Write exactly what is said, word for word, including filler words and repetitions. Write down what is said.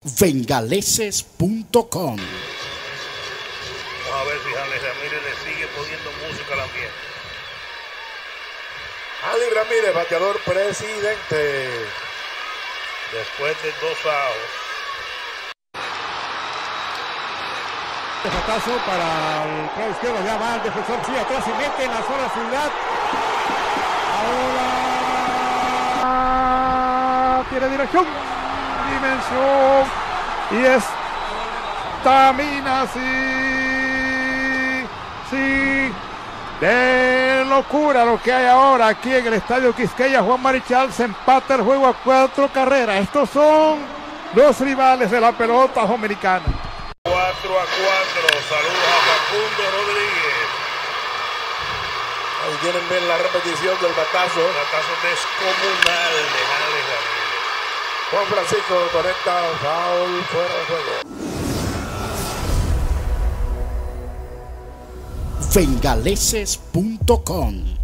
Bengaleses punto com. Vamos a ver si Hanley Ramírez le sigue poniendo música al ambiente. Hanley Ramírez, bateador presidente. Después de dos outs. Batazo para el lado izquierdo, ya va el defensor, sí, atrás y mete en la zona ciudad. Ahora tiene dirección, dimensión y estamina, sí, sí, de locura lo que hay ahora aquí en el Estadio Quisqueya. Juan Marichal, se empata el juego a cuatro carreras. Estos son los rivales de la pelota dominicana. cuatro a cuatro, saludos a Facundo Rodríguez. Ahí quieren ver la repetición del batazo. Batazo descomunal de Hanley Ramírez. Juan Francisco conecta, foul, fuera de juego. Bengaleses punto com.